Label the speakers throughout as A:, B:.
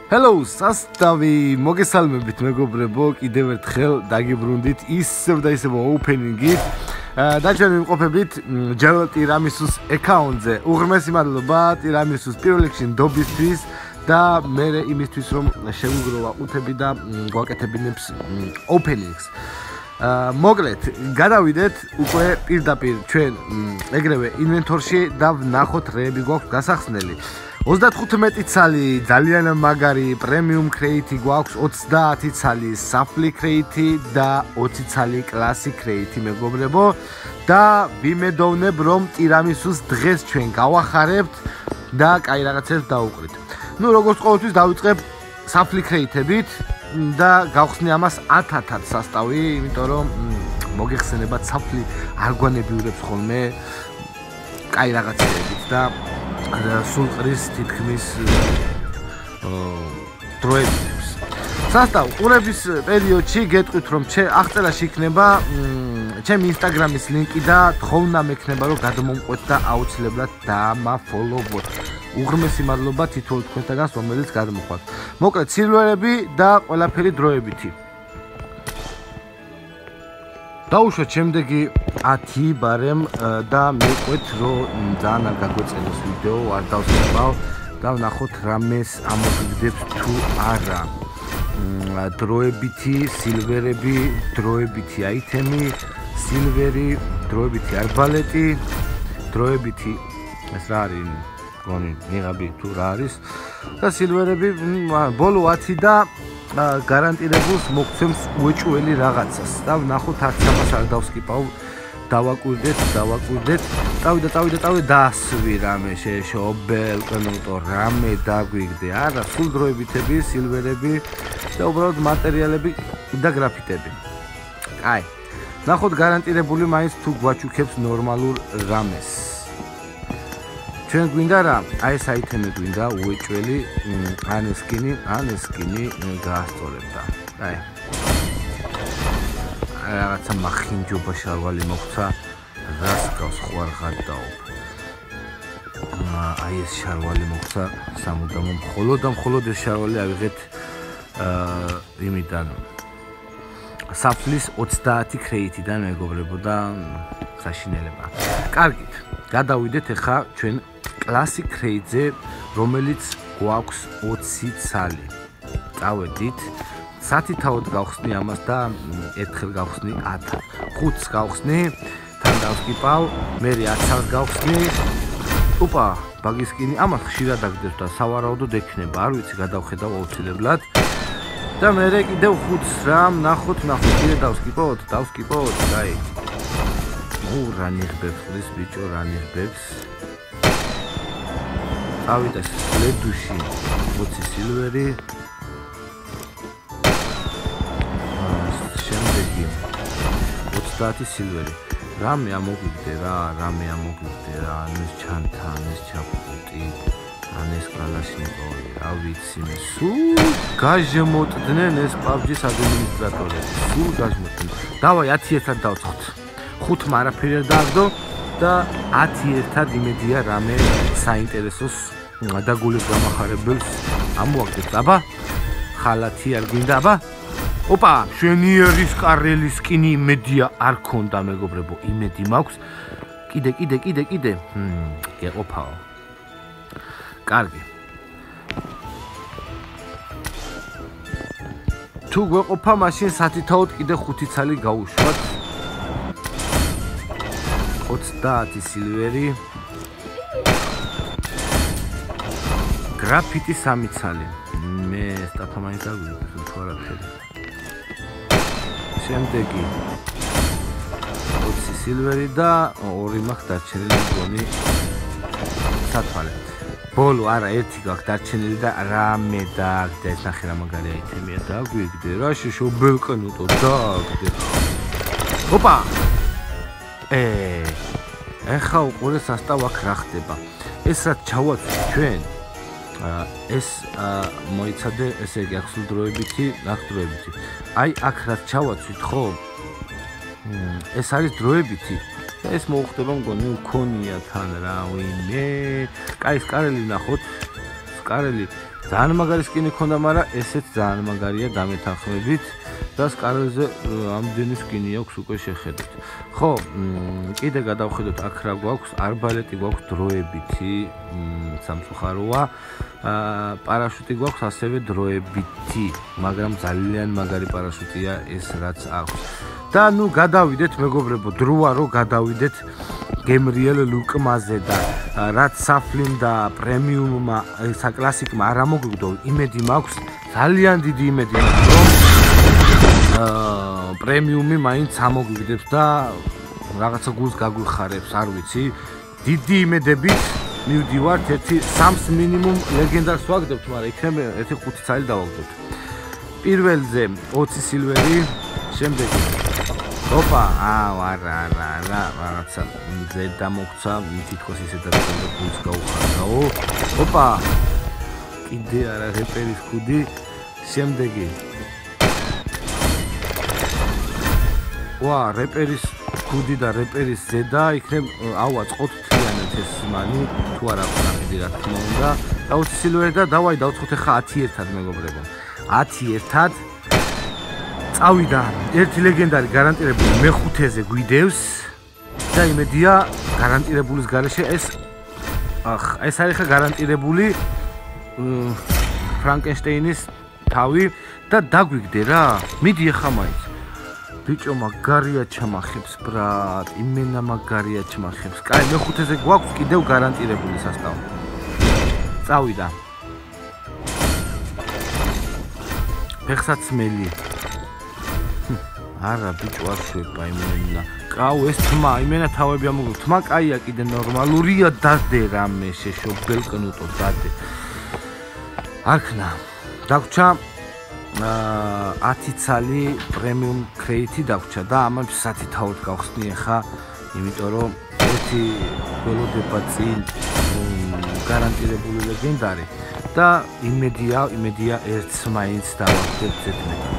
A: Hello, სასტავი მოგესალმებით მეგობრებო, კიდევ ერთხელ დაგიბრუნდით ისევ და ისევ opening-ით. და ჩვენ ვიმყოფებით Jewel Tiramisu-ს account-ზე. უღრმესი მადლობა Tiramisu-ს პირველ რიგში ნდობისთვის და მე იმისთვის რომ შევუგროვა ყუთები და გვაკეთებინებს openings. მოკლედ, გადავიდეთ უკვე პირდაპირ ჩვენ ეგრევე ინვენტორში და ვნახოთ რეები გვაქვს გასახსნელი. 35 ცალი ძალიან მაგარი პრემიუმ კრეიტი გვაქვს 30 ცალი საფლი კრეიტი და 20 ცალი კლასი კრეიტი მეგობრებო და ვიმედოვნებ რომ ტირამისუს დღეს ჩვენ გავახარებთ და კაი რაღაცებს დავუყრით. ნუ როგორც ყოველთვის დავიწყებ საფლი კრეიტებით და გავხსნი ამას 1000 სასტავი, იმიტომ რომ მოგეხსენებათ საფლი არ გვანებიურებს ხოლმე კაი რაღაცებით და სულყრის თითქმის დროებებს. სასტავ ყურების პერიოდში გეტყვით რომ აღწერაში იქნება ჩემი ინსტაგრამის ლინკი და თხოვნა მექნება რომ გადმომყვეთ და აუცილებლად დამაფოლოვოთ. უღრმესი მადლობა თითოეულ თქვენთაგანს რომელიც გადმოხვათ. მოკლედ სილვერები და ყველაფერი დროებითი. დავუშვათ შემდეგი 10 ბარემ და მიყვეთ რომ ძალიან არ გაგვეწენოს ვიდეო, არ დავსწრებავ და ვნახოთ რამეს ამოგვიგდებს თუ არა. დროებითი, სილვერები, დროებითი აიტემი, სილვერი, დროებითი არბალეტი, დროებითი ეს რა არის? გონი მიღაბი თუ რა არის? და სილვერები ბოლო 10 და გარანტირებულს მოგცემს უეჭველი რაღაცას და ვნახოთ არც ამას არ დავსკიპავ დავაკვირდეთ წავიდა დასვი რამე შეშობელ კენოტო რამე დაგვიგდე არა სულ დროებითები სილვერები და უბრალოდ მატერიალები და გრაფიტები აი ვნახოთ გარანტირებული მაინც თუ გვაჩუქებს ნორმალურ რამეს ჩვენ გვინდა რა აი ეს აიტემი გვინდა უეჭველი ან ესკინი გაასწორებდა აი რაღაცა მახინჯობა შარვალი მოხდა რას გავს ხوار გადაობ აი ეს შარვალი მოხდა სამუდამო მხოლოდ ეს შარვალი ავიღეთ იმიდან საფლის 30 კრეიტიდან მეგობრებო და საშინელება კარგით გადავიდეთ ახლა ჩვენ კლასი კრეიტზე რომელიც გვაქვს 20 ცალი წავედით 10 თავად გავხსნი ამას და ერთხელ გავხსნი 10 5-ს გავხსნი თან დავსკიპავ მე 10-ს გავხსნი ოპა ბაგისკინი ამას ხშირად აგდებს და სავარაუდოდ ექნება არ ვიცი გადავხედავ აუცილებლად და მე კიდევ 5-ს რა ნახოთ კიდე დავსკიპოთ აი რა ნიღბებს ხლის ბიჭო რა ნიღბებს ავიდა ლედუში 20 სილვერი შემდეგი 30 სილვერი რამე ამოგვიგდე რა ეს ჩანთან ეს ჩაფუტი ან ეს კალაშნიკოვი რა ვიცი მე სულ გაჟმოტდნენ ეს PUBG-ის ადმინისტრატორები სულ გაჟმოტდნენ დავაი 10 ერთად დავწყოთ 5-მა არაფერი არ დააგდო და 10 ერთად იმედია რამე საინტერესოს და გულის გამახარებელს ამოაგდეთ აბა ხალათი არ გვინდა აბა ოპა შვენიერის კარელის სკინი იმედია არ ქონდა მეგობრებო იმედი მაქვს კიდე ეყოფაო კარგი თუ გვეყოფა მაშინ სათითაოდ კიდე 5 ცალი გაუშვათ 30 სილვერი გრაფიტი 3 ცალი მე სტაფა მაინც აგვიყვეს თუ არაფერი შემდეგი 20 სილვერი და 2 მაქვს დარჩენილი მგონი სათვალე ბოლო არა ერთი გაქვს დარჩენილი და რამე დააგდე ეს ნახე რა მაგარი აიტემია დაგვიგდე რა შეშობელკნუტო დააგდე ოპა ეხა უყურე სასტავ აქ რა ხდება ეს რაც ჩავაცვით ჩვენ ეს მოიცადე ესე იგი ახსულ დროებითი აი აქ რაც ჩავაცვით ხო ეს არის დროებითი ეს მოუხდება მგონი მქონია თან რა ვინმე კაი სკარელი ნახოთ სკარელი ძალიან მაგარი სკინი ქონდა, მაგრამ ესეც ძალიან მაგარია დამეთანხმებით და სკარველზე ამდენი სკინი აქვს უკვე შეხედეთ. ხო, კიდე გადავხედოთ აქ რა გვაქვს, არბალეტი გვაქვს დროებითი, სამწუხაროა. პარაშუტი გვაქვს ასევე დროებითი, მაგრამ ძალიან მაგარი პარაშუტია ეს რაც აქვს. და ნუ გადავიდეთ მეგობრებო, დროა რომ გადავიდეთ გემრიელ ლუკმაზე და რაც საფლიმ და პრემიუმმა საკლასიკმა არ ამოგვიგდო, იმედი მაქვს, ძალიან დიდი იმედი მაქვს, რომ პრემიუმი მაინც ამოგვიგდებს და რაღაცა გულს გაგვიხარებს, არ ვიცი. დიდი იმედებით მივდივართ, ერთი 3 მინიმუმ ლეგენდარს ვაგდებთ, მაგრამ იქნება ერთი 5 წელი დავაგდოთ. პირველზე 20 სილვერი, შემდეგ ოპა, არა, რაღაცა ზედა მოგცა, თითქოს ისე და გულს გაუხარდაო. ოპა, კიდე არა რეპერის ხუდი, შემდეგი. ვა, რეპერის ხუდი და რეპერის ზედა, იქნებ ავაწყოთ თლიანად ეს მანი, თუ არა ვყიდი რა თქმა უნდა. და 20 სილვერი და დავაი დავწყოთ ახლა 10 ერთად მეგობრებო. 10 ერთად წავიდა ერთი ლეგენდარი გარანტირებული მეხუთეზე გვიდევს და იმედია გარანტირებულის გარეშე ეს არის ხა გარანტირებული ფრანკენშტეინის თავი და დაგვიგდე რა მიდი ახლა მაინც ბიჭო მაგარია ჩამახებს ბრატ იმენა მაგარია ჩამახებს კაი მეხუთეზე გვაქვს კიდევ გარანტირებული სასტავი წავიდა ფეხსაცმელი არა ბიჭო არ შვება იმენა კაუ ეს თმა იმენა თავები ამოგო თმა კაია კიდე ნორმალურია დადე რამე შეშობელკნუტო დადე არქნა დაგვრჩა 10 ცალი პრემიუმ კრეიტი დაგვრჩა და ამას საათი თავად გავხსნი ახლა იმიტომ რომ ერთი გველოდება წინ გარანტირებული ლეგენდარი და იმედია ერთს მაინც დავახდებ ზედმეტად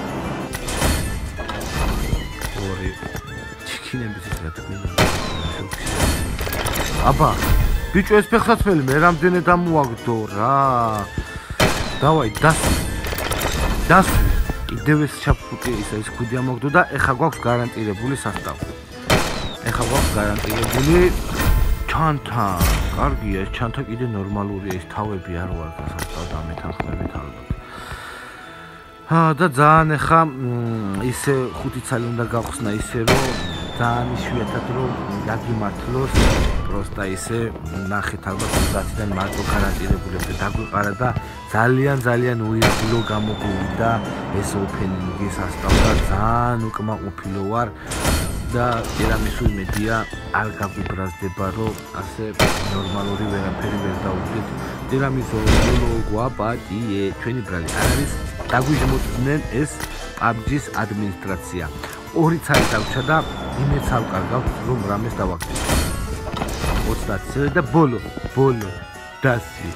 A: ჩიქინების ეს რა თქმა უნდა აბა ბიჭო ეს ფეხსაცმელი მე რამდენი დამოაგდო რა დავაი დასვი კიდევ ეს ჩაფუტი ის ქუდი ამოგდო და ეხა გვაქვს გარანტირებული სასტავი ეხა გვაქვს გარანტირებული ჩანთა კარგია ეს ჩანთა კიდე ნორმალურია ეს თავები არ ვარ გასასტავ და მეთანხმებით ალბათ და ძალიან ეხა ისე 5 წელი უნდა გავხსნა ისე რომ ძალიან იშვიათად რომ გაგიმართლოს პროსტა ისე ნახეთ ალბათ 30-დან მარტო გარანტირებულებზე დაგვიყარა და ძალიან უიღბლო გამოგვივიდა ეს ოფენინგი სასტავი და ძალიან უკმაყოფილო ვარ და ტირამისუ იმედია არ გაგვიბრაზდება რომ ასე ნორმალური ვერაფერი ვერ დავუდგეთ ტირამისუ გვაპატიე ჩვენი ბრალი არ არის დაგვიჟმოწდნენ ეს PUBG-ის ადმინისტრაცია 2 წელი დავჭა და იმეც ავკარგავთ რომ რამეს დავაგდებ 30 წელი და ბოლო დასვი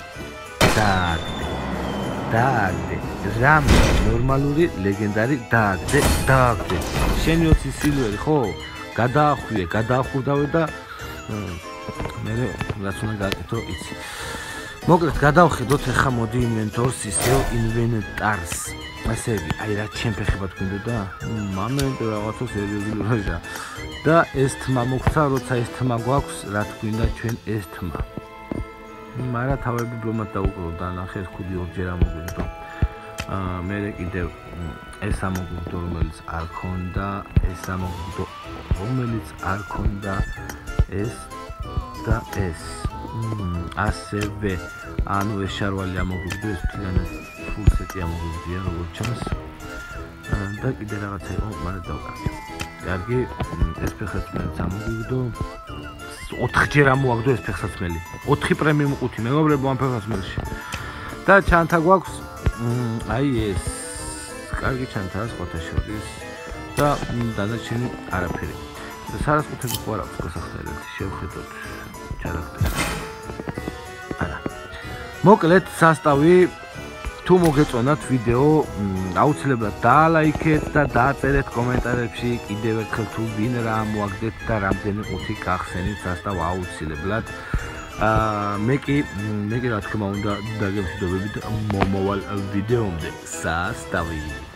A: დააგდე რამე ნორმალური ლეგენდარი დააგდე შენი 20 სილვერი ხო გადაახურდავე და მე რაც უნდა გაკეთო იცი მოკლედ გადავხედოთ ახლა მოდი ინვენტორს ისევ ინვენტარს ასე აი რა ჩემფეხებად გვინდოდა მომენტი რაღაცა სერიოზული როჟა და ეს თმა მოგცა როცა ეს თმა გვაქვს რა გვინდა ჩვენ ეს თმა მაგრამ თავები ბლომად დაუკლო და ნახე ეს ხუდი ორჯერ ამოგვიგდო მე კიდევ ეს ამოგვიგდო რომელიც არ ქონდა ეს ამოგვიგდო რომელიც არ ქონდა ეს და ეს ასევე ანუ ეს შარვალი ამოგვიგდო ეს ფლიანად full set-ი ამოგვიგდია როგორც ჩანს და კიდე რაღაცა იყო მაგრამ დავკარგე კარგი ეს ფეხსაცმელიც ამოგვიგდო 4 ჯერ ამოაგდო ეს ფეხსაცმელი 4 პრემიუმ ყუთი მეგობრებო ამ ფეხსაცმელში და ჩანთა გვაქვს აი ეს კარგი ჩანთაა სხვათა შორის და დანარჩენი არაფერი და სარასკუთები ხო არ აქვს გასახსნელად შევხედოთ ჩარახტეს არა მოკლედ სასტავი თუ მოგეწონათ ვიდეო აუცილებლად დაალაიქეთ და დააწერეთ კომენტარებში კიდევ ერთხელ თუ ვინ რა მოაგდეთ და რამდენი ყუთი გახსენით სასტავ აუცილებლად მე კი რა თქმა უნდა დაგემშვიდობებით მომავალ ვიდეომდე. სასტავი